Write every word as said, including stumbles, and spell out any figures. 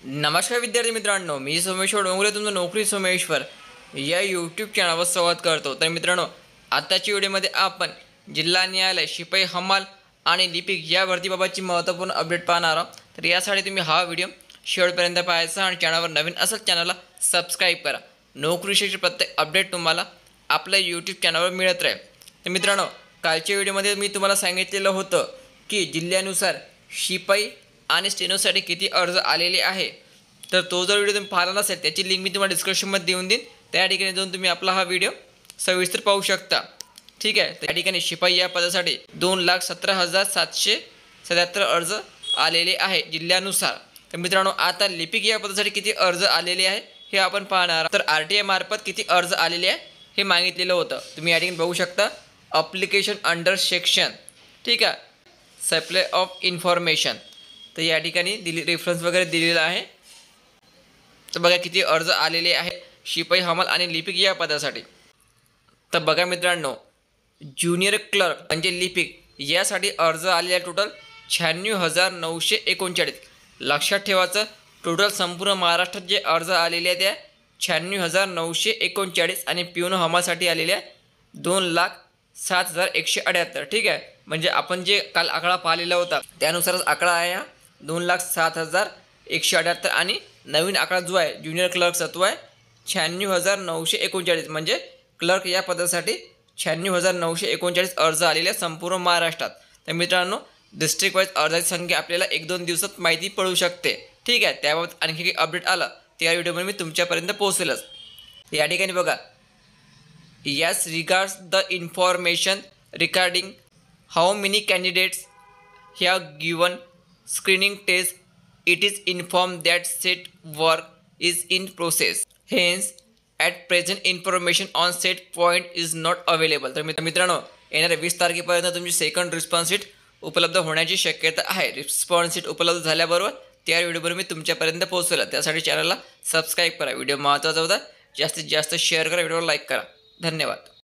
नमस्कार विद्यार्थी मित्रांनो, मी सोमेश्वर डोंगरे तुमचं नोकरी सोमेश्वर या यूट्यूब चॅनलवर संवाद करतो। तर मित्रांनो, आताच्या व्हिडिओमध्ये आपण जिल्हा न्यायालय शिपाई हमाल आणि लिपिक या भरतीबाबतची महत्त्वपूर्ण अपडेट पाहणार आहोत। तर यासाठी तुम्ही हा व्हिडिओ शेवटपर्यंत पाहायचा आणि चॅनलवर नवीन असेल चॅनलला सबस्क्राईब करा। नोकरीविषयीची प्रत्येक अपडेट तुम्हाला आपल्या यूट्यूब चॅनलवर मिळत राहील। तर मित्रांनो, कालच्या व्हिडिओमध्ये मी तुम्हाला सांगितलेलं होतं की जिल्ह्यानुसार शिपाई आणि स्टेनोसाठी किती अर्ज आलेले आहे। तर तो जर व्हिडिओ तुम्ही पाहिला नसेल त्याची लिंक मी तुम्हाला डिस्क्रिप्शनमध्ये देऊन देईन, त्या ठिकाणी जाऊन तुम्ही आपला हा व्हिडिओ सविस्तर पाहू शकता। ठीक आहे, त्या ठिकाणी शिपाई या पदासाठी दोन लाख सतरा हजार सातशे सत्याहत्तर अर्ज आलेले आहे जिल्ह्यानुसार। तर मित्रांनो, आता लिपिक या पदासाठी किती अर्ज आलेले आहे हे आपण पाहणार। तर आर टी आय मार्फत किती अर्ज आलेले आहे हे मागितलेलं होतं, तुम्ही या ठिकाणी बघू शकता। अप्लिकेशन अंडर सेक्शन, ठीक आहे, सप्लाय ऑफ इन्फॉर्मेशन, तर या ठिकाणी दिली रेफरन्स वगैरे दिलेला आहे। तर बघा किती अर्ज आलेले आहे शिपाई हमाल आणि लिपिक या पदासाठी। तर बघा मित्रांनो, ज्युनियर क्लर्क म्हणजे लिपिक यासाठी अर्ज आलेले टोटल शहाण्णव हजार नऊशे एकोणचाळीस। लक्षात ठेवायचं, टोटल संपूर्ण महाराष्ट्रात जे अर्ज आलेले आहेत त्या शहाण्णव हजार नऊशे एकोणचाळीस आणि पिऊन हमालसाठी आलेल्या दोन लाख सात हजार एकशे अठ्याहत्तर। ठीक आहे, म्हणजे आपण जे काल आकडा पाहिलेला होता त्यानुसारच आकडा आहे हा दोन लाख सात हजार एकशे अठ्याहत्तर आणि नवीन आकडा जो आहे ज्युनियर क्लर्कचा तो आहे शहाण्णव हजार नऊशे एकोणचाळीस। म्हणजे क्लर्क या पदासाठी शहाण्णव हजार नऊशे एकोणचाळीस अर्ज आलेले संपूर्ण महाराष्ट्रात। तर मित्रांनो, डिस्ट्रिक्ट वाईज अर्जाची संख्या आपल्याला एक दोन दिवसात माहिती पडू शकते। ठीक आहे, त्याबाबत आणखी काही अपडेट आला त्या व्हिडिओमध्ये मी तुमच्यापर्यंत पोहोचेलच। या ठिकाणी बघा, as regards the information regarding how many candidates have given screening test, it is informed that said work is in process, hence at present information on said point is not available। तर मित्रांनो, येणाऱ्या वीस तारखेपर्यंत तुमची second response sheet उपलब्ध होण्याची शक्यता आहे। रिस्पॉन्स शीट उपलब्ध झाल्याबरोबर त्या व्हिडिओवर मी तुमच्यापर्यंत पोहोचवला, त्यासाठी चॅनलला सबस्क्राईब करा। व्हिडिओ महत्त्वाचा होता, जास्तीत जास्त शेअर करा, व्हिडिओला लाईक करा। धन्यवाद।